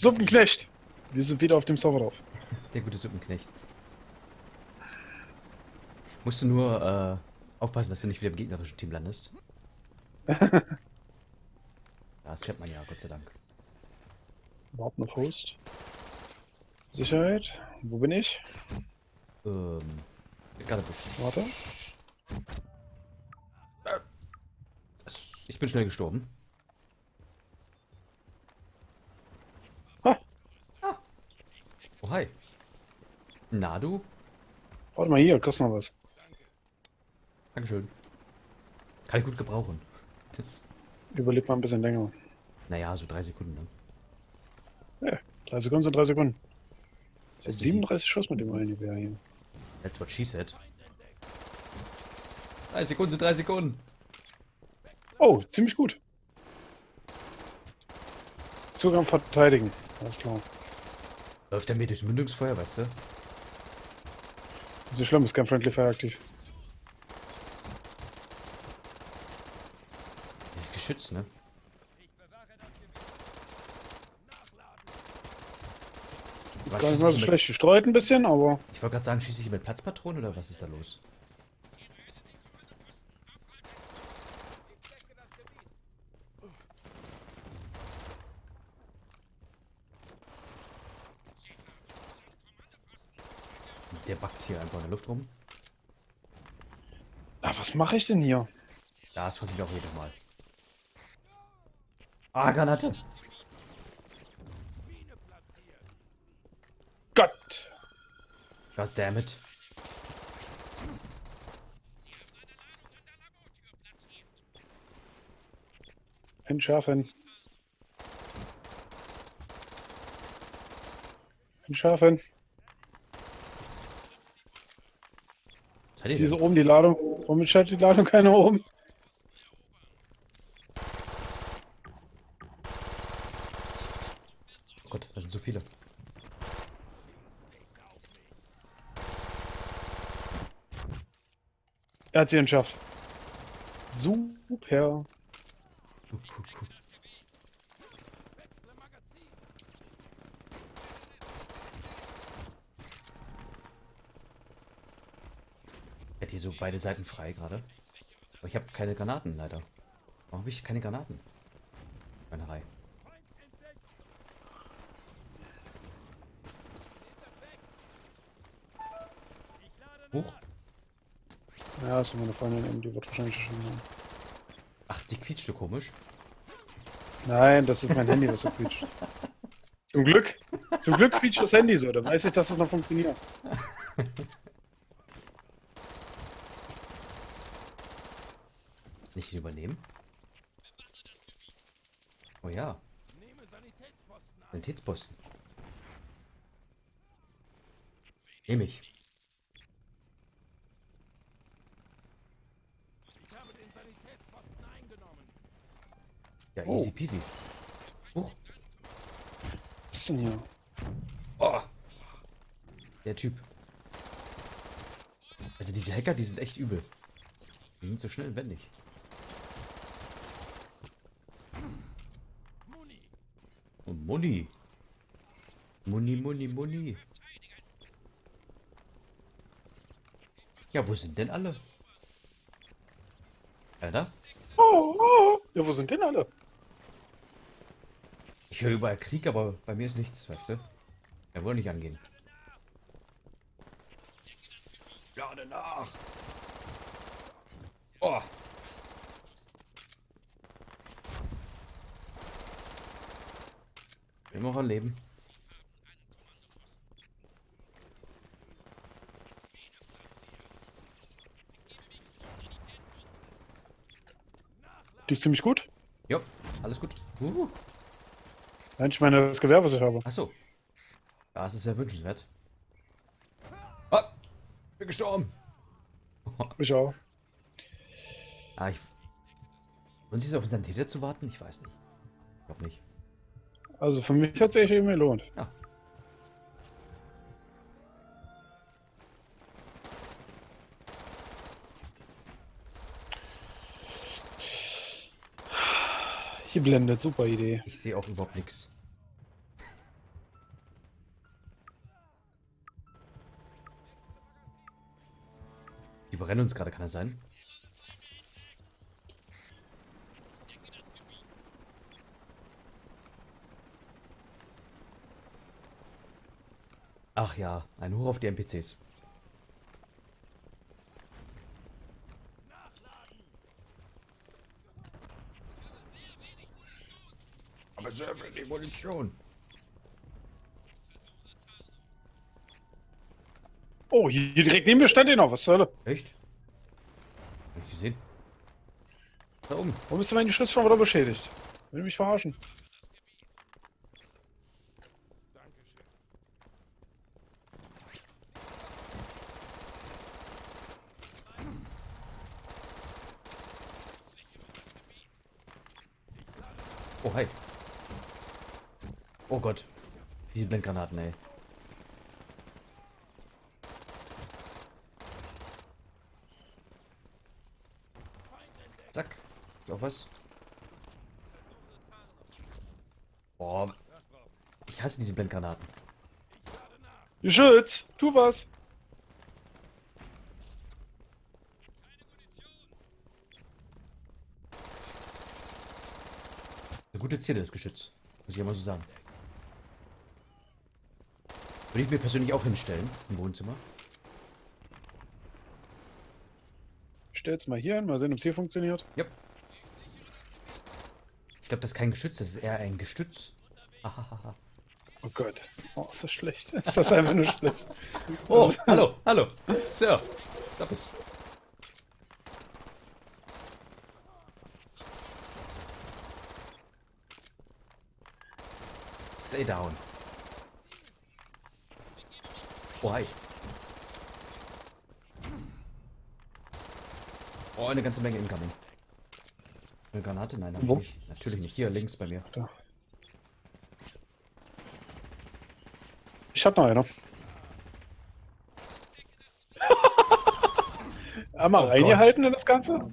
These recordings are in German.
Suppenknecht! Wir sind wieder auf dem Server drauf. Der gute Suppenknecht. Musst du nur aufpassen, dass du nicht wieder im gegnerischen Team landest. Ja, das kennt man ja, Gott sei Dank. Warten auf Host. Sicherheit. Wo bin ich? Gerade Warte. Ich bin schnell gestorben. Ha! Oh, hi. Na du? Warte mal hier, kostet noch was. Dankeschön. Kann ich gut gebrauchen. Das, Überlebt mal ein bisschen länger. naja, so 3 Sekunden, ne? Ja, 3 Sekunden sind 3 Sekunden. Ich hab Das sind die- 37 Schuss mit dem einen Gewehr hier. That's what she said. 3 Sekunden sind 3 Sekunden. Oh, ziemlich gut. Zugang verteidigen. Alles klar. Läuft der mir durchs Mündungsfeuer, weißt du? Ist nicht schlimm, ist kein Friendly Fire aktiv. Dieses Geschütz, ne? Ist Was gar nicht schießt mal sie so mit- schlecht. Gestreut ein bisschen, aber Ich wollte gerade sagen, schieße ich mit Platzpatronen oder was ist da los? Der backt hier einfach in der Luft rum. was mache ich denn hier? Ja, das verliert auch jedes Mal. Ah, Granate! Gott! God damn it. Entschärfen. Entschärfen. Was hat die Diese denn? oben die Ladung. Warum schaltet die Ladung keiner oben? Oh Gott, da sind so viele. Er hat sie entschärft. Super. Cool. Er hat hier so beide Seiten frei gerade. Aber ich habe keine Granaten leider. Warum habe ich keine Granaten? Meine Reihe. Hoch. Ja, ist meine Freundin eben, die wird wahrscheinlich schon haben. Ach, die quietscht so komisch. Nein, das ist mein Handy, das so quietscht. Zum Glück. Zum Glück quietscht das Handy so, dann weiß ich, dass es noch funktioniert. Nicht übernehmen? Oh ja. Sanitätsposten. Nehme ich. Ich habe den Sanitätsposten eingenommen. Ja, Oh. easy peasy. Huch. Was ist denn hier? Oh. Der Typ. Also diese Hacker, die sind echt übel. Die sind so schnell und wendig. Oh, Muni. Muni. Ja, wo sind denn alle? Alter? Oh. Ja, wo sind denn alle? Ich höre überall Krieg, aber bei mir ist nichts, weißt du? Er will nicht angehen. Lade nach! Oh! Wir noch ein Leben. Die ist ziemlich gut. Jo, alles gut. Nein, ich meine das Gewehr, was ich habe. Achso. Ja, es ist sehr wünschenswert. Ah, bin gestorben. Ich auch. Ah, wollen Sie es auf unseren Täter zu warten? Ich weiß nicht. Ich glaube nicht. Also für mich hat es sich eben gelohnt. Ja. Hier blendet, super Idee. Ich sehe auch überhaupt nichts. überrennen uns gerade, kann das sein? Ach ja, ein Hoch auf die NPCs. Aber sehr viel Munition. Oh, hier direkt neben mir stand der noch. Was zur Hölle? Echt? Hab ich gesehen. Da oben. Warum ist meine Schlitz schon wieder beschädigt? Will du mich verarschen? Dankeschön. Oh, hi. Oh Gott. Diese Blendgranaten, ey. Zack. Ist auch was? Boah. Ich hasse diese Blendgranaten. Geschütz! Tu was! Eine gute Ziele, das Geschütz. Muss ich ja mal so sagen. Würde ich mir persönlich auch hinstellen, im Wohnzimmer. Ich stell's mal hier hin, mal sehen, ob es hier funktioniert. Ja. Ich glaube, das ist kein Geschütz, das ist eher ein Gestütz. Ahahaha. Oh Gott. Oh, ist das schlecht. Ist das einfach nur schlecht. Oh, hallo, hallo. Sir, stop it. Stay down. Oh, hi. Oh, eine ganze Menge incoming. Eine Granate? Nein, hab ich Wo? nicht. Natürlich nicht. Hier links bei mir. Da. Ich hab noch einer. Einmal Oh reingehalten in das Ganze?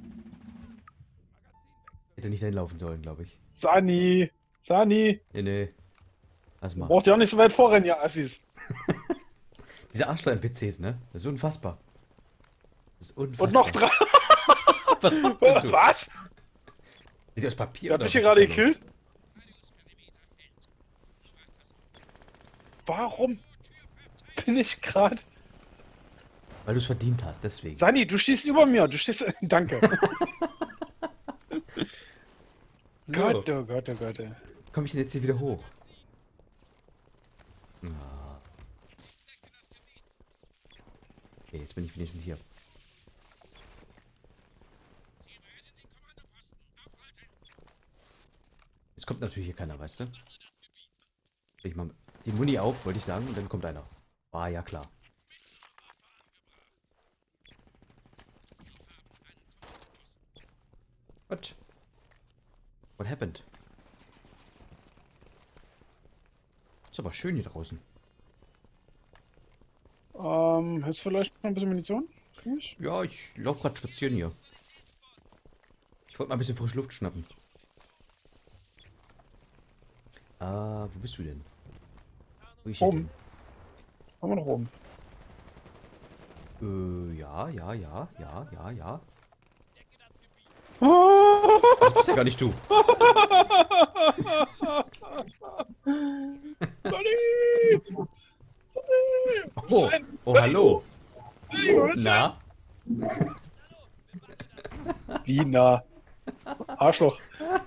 Hätte nicht hinlaufen sollen, glaube ich. Sani! Sani! Nee, nee. Lass mal. Braucht ja auch nicht so weit vorrennen, ja, Assis. Diese Arschloch-NPCs, ne? Das ist unfassbar. Das ist unfassbar. Und noch drei! Was macht denn du? Was? Sind die aus Papier Ihr oder habt mich was hier ist gerade da los? gekillt? Warum bin ich gerade... Weil du es verdient hast, deswegen. Sani, du stehst über mir. Du stehst... Danke. Gott, oh Gott, oh Gott. Ey. Komme ich denn jetzt hier wieder hoch? Ah. Okay, jetzt bin ich wenigstens hier. Jetzt kommt natürlich hier keiner, weißt du? Leg ich mal die Muni auf, wollte ich sagen, und dann kommt einer. Ah, ja klar. What? What happened? Ist aber schön hier draußen. Hast du vielleicht noch ein bisschen Munition? Für mich? Ja, ich laufe gerade spazieren hier. Ich wollte mal ein bisschen frische Luft schnappen. Ah, wo bist du denn? Wo ist Oben. Haben wir noch oben. Ja. Ah! Das bist ja gar nicht du. Sani! Oh, oh hallo. Na? Wie nah? Arschloch.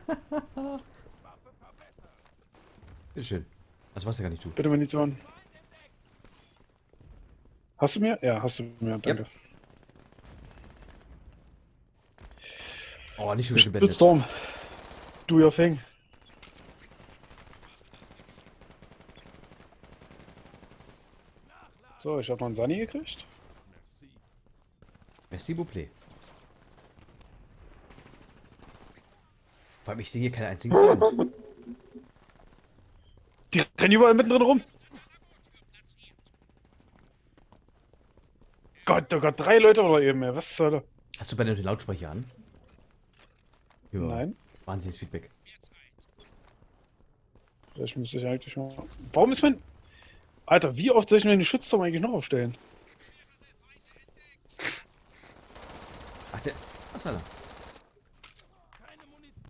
Bitteschön. Das warst ja gar nicht du. Bitte Munition. Hast du mir? Ja, hast du mir. Danke. Oh, nicht schon wieder geblendet. Blitzstorm. Do your thing. So, ich habe noch einen Sani gekriegt. Merci beaucoup. Vor allem, ich sehe hier keinen einzigen Freund. Die rennen überall mittendrin rum. Gott, oh Gott, 3 Leute oder eben, ey. Was soll da? Hast du bei den Lautsprecher an? Ja. Nein. Wahnsinniges Feedback. Vielleicht müsste ich eigentlich mal... Warum ist mein... Alter, wie oft soll ich mir den Schutzturm eigentlich noch aufstellen? ist einer. Keine Munition.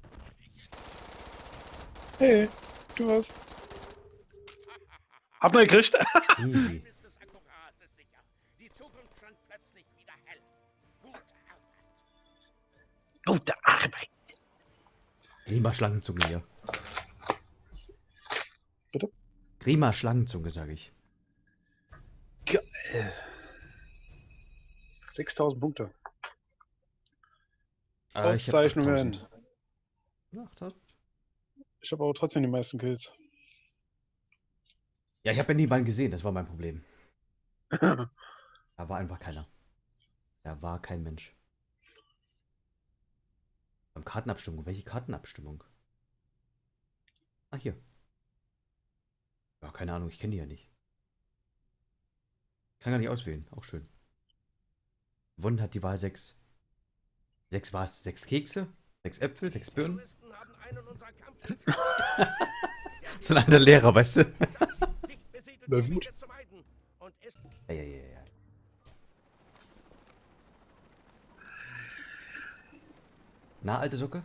Hey, du was? Hab mal gekriegt. Easy. Ist es akkurat, ist sicher. Die Zukunft stand plötzlich wieder hell. Gute Arbeit. Gute Arbeit. Grima Schlangenzunge hier. Bitte? Grima Schlangenzunge, sage ich. Geil. 6000 Punkte. Ich habe Auszeichnung hin. 8000. 8000? Ich habe aber trotzdem die meisten Kills. Ja, ich habe ja niemanden gesehen, das war mein Problem. Da war einfach keiner. Da war kein Mensch. Beim Kartenabstimmung. Welche Kartenabstimmung? Ah, hier. Ja, keine Ahnung, ich kenne die ja nicht. Kann gar nicht auswählen, auch schön. Gewonnen hat die Wahl 6. 6 war es? 6 Kekse? 6 Äpfel? 6 Birnen? Terroristen haben einen unserer Kampf So ein alter Lehrer, weißt du? dicht besiedelt Na Gebiete gut. zu meiden und ist Ja. Na, alte Socke?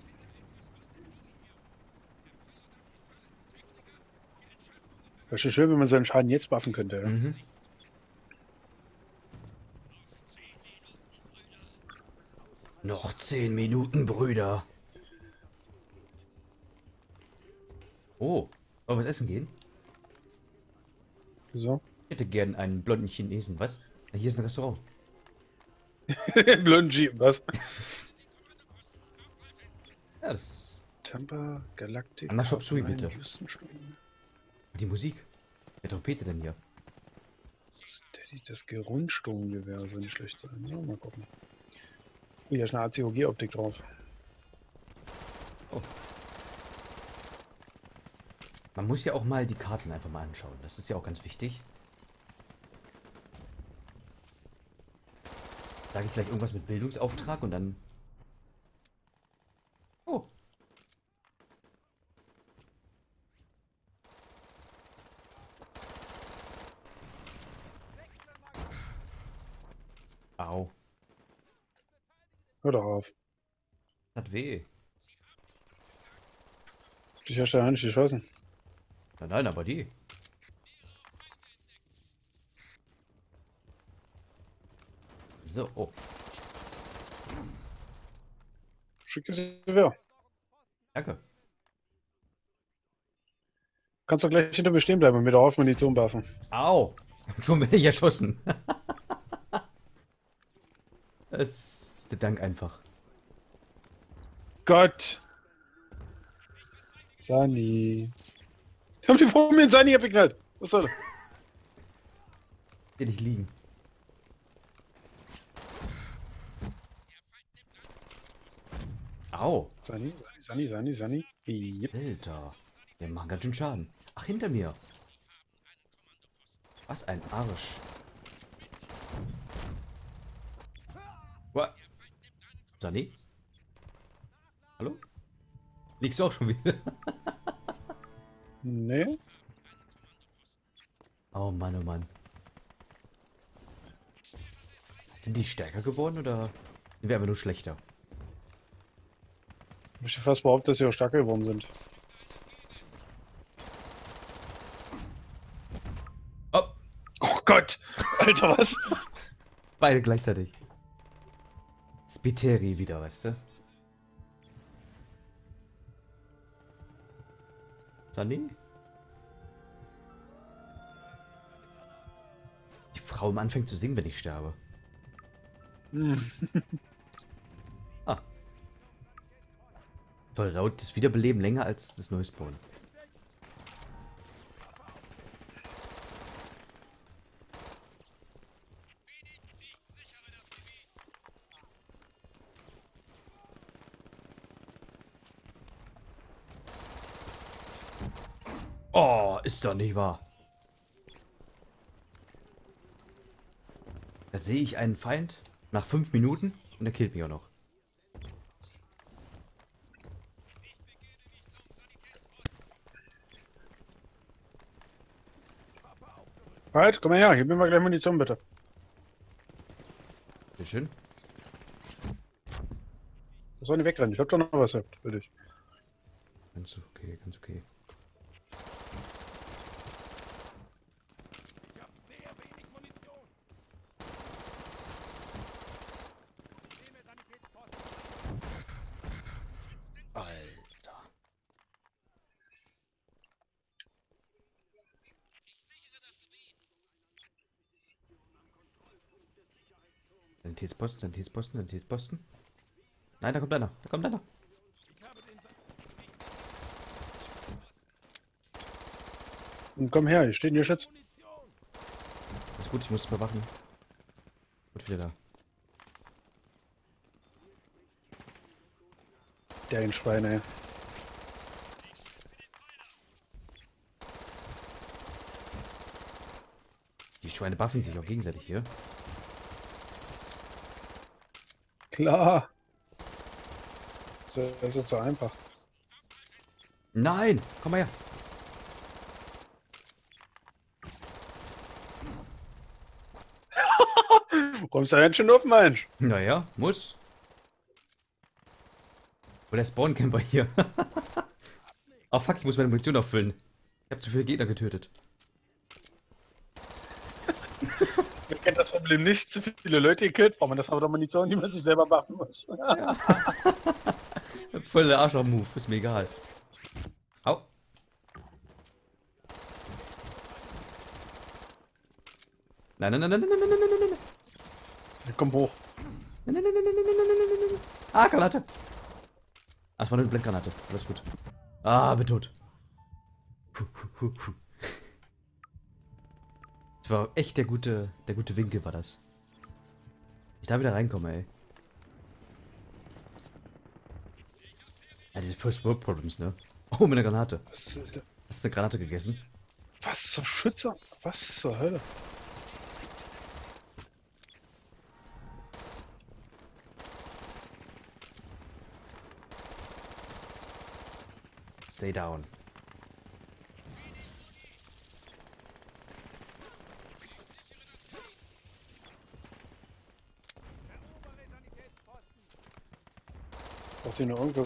Wäre schon schön, wenn man seinen Schaden jetzt buffen könnte. Ja? Mhm. Noch 10 Minuten, Brüder. Oh, wollen wir was essen gehen? So. Ich hätte gern einen blonden Chinesen, was? Na, hier ist ein Restaurant. Blöden Jeep, was? Ja, das... Tampa, Galactic. Anna Shop Sui, bitte. Houston, Schweden. Die Musik. Wer Trompete denn hier? Das Gerundsturmgewehr soll nicht schlecht sein. Ja, mal gucken. Oh, hier ist eine ACOG-Optik drauf. Oh. Man muss ja auch mal die Karten einfach mal anschauen. Das ist ja auch ganz wichtig. Sage ich vielleicht irgendwas mit Bildungsauftrag und dann... Oh. Au. Hör doch auf. Das hat weh. Dich hast du ja nicht geschossen. Nein, aber die. So, oh. Schickes Gewehr. Danke. Kannst doch gleich hinter mir stehen bleiben und mit der Hauptmunition werfen. Au. Schon werde ich erschossen. Das ist der Dank einfach. Gott! Sani. Haben die vor mir in Sani abgeknallt? Was soll das? Hier nicht liegen. Au. Sani. Yep. Alter. Wir machen ganz schön Schaden. Ach, hinter mir. Was ein Arsch. What? Sani? Hallo? Liegst du auch schon wieder? Nee. Oh Mann, oh Mann. Sind die stärker geworden oder sind wir einfach nur schlechter? Ich möchte fast behaupten, dass sie auch stärker geworden sind. Oh, Oh Gott! Alter, was? beide gleichzeitig. Spiteri wieder, weißt du? Sani? Die Frau anfängt zu singen, wenn ich sterbe. Hm. Ah. Toll, dauert das Wiederbeleben länger als das Neuspawn. Oh, ist doch nicht wahr. Da sehe ich einen Feind nach 5 Minuten und er killt mich auch noch. Halt, komm mal her, hier bin wir gleich Munition, bitte. Sehr schön. Soll nicht wegrennen, ich hab doch noch was für dich. Ganz okay, ganz okay. Ich habe sehr wenig Munition. Nehme Sanitätsposten. Alter. Sanitätsposten, Sanitätsposten, Sanitätsposten. Nein, da kommt einer, da kommt einer. Ich habe den Und komm her, hier steht hier Schütz. Munition. Ist gut, ich muss es bewachen. Gut, wieder da. Der ein Schwein, ey. Die Schweine buffen sich auch gegenseitig hier. Klar. So, das ist so einfach. Nein! Komm mal her! Kommst du ganz schön auf, Mensch? Naja, muss. Wo der Spawncamper hier? Oh fuck, ich muss meine Munition auffüllen. Ich habe zu viele Gegner getötet. Man kennt das Problem nicht, zu viele Leute gekillt, braucht man das aber doch Munition, die man sich selber machen muss. Voll der Arschloch-Move, ist mir egal. Au. Nein, nein, nein, nein, nein, nein, nein, nein, nein, nein. Komm hoch. Nein, nein, nein, nein, nein, nein, nein, nein, nein, nein. Ah, Granate. Ah, es war nur eine Blendgranate. Alles gut. Ah, bin tot. Das war echt der gute Winkel, war das. Ich da wieder reinkomme, ey. Ja, diese First World Problems, ne? Oh, mit einer Granate. Hast du eine Granate gegessen? Was zur Schütze? Was zur Hölle? Stay down. Erobere Sanitätsposten. Braucht ihr noch irgendwo?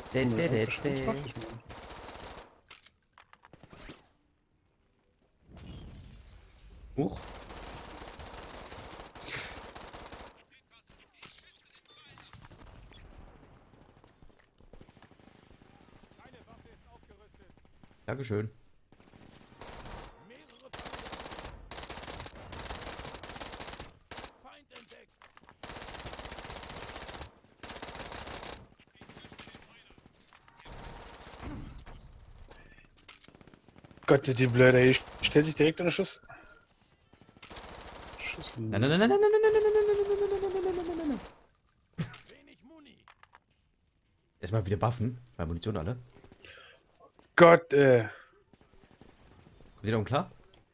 Huch. Keine Waffe ist aufgerüstet. Dankeschön. Mehrere Feind entdeckt. Gott, die Blöde, ey. Stellt sich direkt an den Schuss. Schuss. Nein, nein, nein, nein, nein, nein, nein, nein, nein, nein, nein, nein, nein, nein, nein. Wenig Muni. Erstmal wieder buffen, weil Munition alle. Gott, Kommt ihr da klar?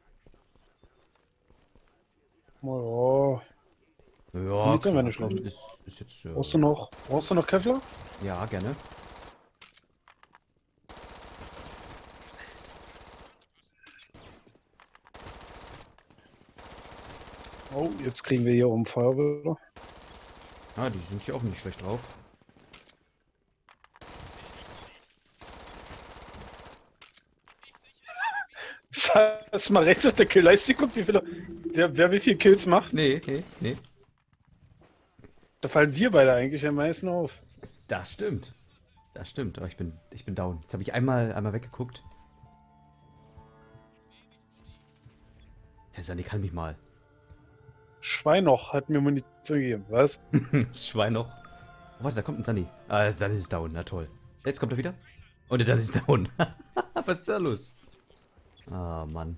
Oh. Ja, Munition wäre nicht komm, schlecht. ist jetzt. Brauchst du noch Kevlar? Ja, gerne. Oh, jetzt kriegen wir hier oben Feuerwehr. Ah, die sind hier auch nicht schlecht drauf. Hast du mal rechts auf der Killleiste geguckt, wer wie viele Kills macht? Nee, nee, nee. Da fallen wir beide eigentlich am meisten auf. Das stimmt. Das stimmt, aber ich bin down. Jetzt habe ich einmal weggeguckt. Der Sani kann mich mal. Schweinoch hat mir Munition gegeben, was? Schwein noch. Oh, warte, da kommt ein Sani. Ah, das ist down, na toll. Jetzt kommt er wieder. Und das ist down. Was ist da los? Ah, Mann.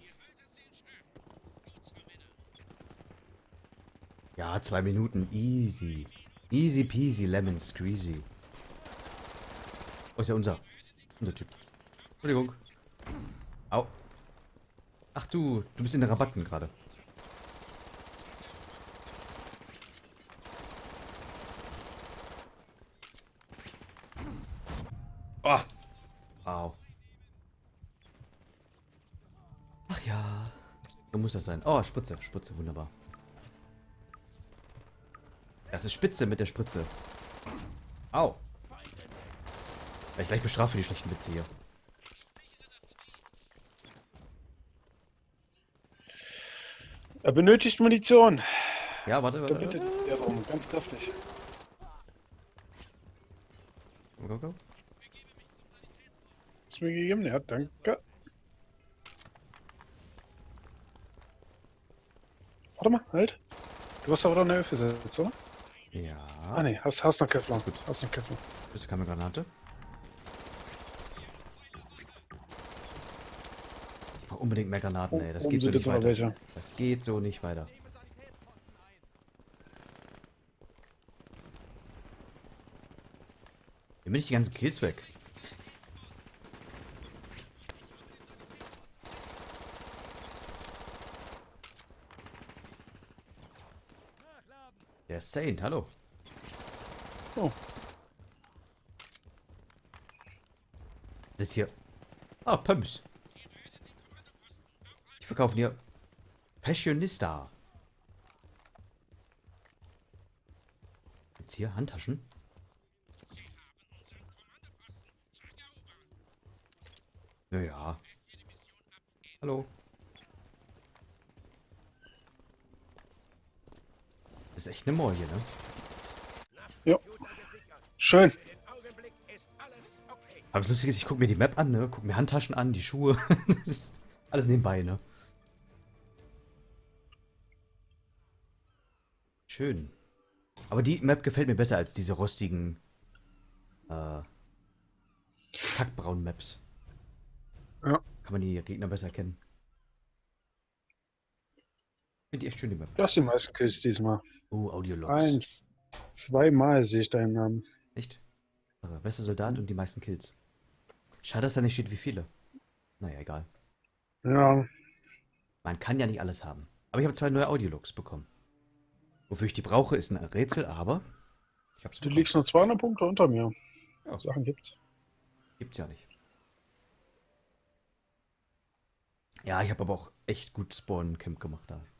Ja, 2 Minuten. Easy. Easy peasy lemon squeezy. Oh, ist ja unser Typ. Entschuldigung. Au. Ach du bist in den Rabatten gerade. Oh. Au. Ach ja. So muss das sein. Oh, Spritze, wunderbar. Das ist Spitze mit der Spritze. Au. Vielleicht gleich bestraft für die schlechten Witze hier. Er benötigt Munition. Ja, warte, Da warte. bittet er drum, ganz kräftig. Go, go, go. Ist mir gegeben? Ja, danke. Warte mal, halt. Du hast aber doch eine Öffel gesetzt, oder? Ja. Ah ne, hast noch Kevlar. Hast noch Kevlar. Bist du keine Granate? Ich brauch unbedingt mehr Granaten, ey. Das Oben geht so sind nicht jetzt noch weiter. welche. Das geht so nicht weiter. Nimm nicht die ganzen Kills weg. Der Saint, hallo. Oh, Das ist hier. Ah, Pumps. Die verkaufen hier Fashionista. Jetzt hier Handtaschen. Naja. Hallo. Das ist echt eine Mall hier, ne? ja. Schön. Im Augenblick ist alles okay. Aber das Lustige ist, ich gucke mir die Map an, ne? Guck mir Handtaschen an, die Schuhe. Das ist alles nebenbei, ne? Schön. Aber die Map gefällt mir besser als diese rostigen, kackbraunen Maps. Ja. Kann man die Gegner besser erkennen. Finde ich echt schön, die Map. Du hast die meisten Kills diesmal. Audiologs. Zweimal sehe ich deinen Namen. Echt? Also, bester Soldat und die meisten Kills. Schade, dass da nicht steht, wie viele. Naja, egal. Ja, Man kann ja nicht alles haben. Aber ich habe 2 neue Audiologs bekommen. Wofür ich die brauche, ist ein Rätsel, aber ich hab's du bekommen. liegst nur 200 Punkte unter mir. Ja. Sachen gibt's. Gibt's ja nicht. Ja, ich habe aber auch echt gut Spawn-Camp gemacht da.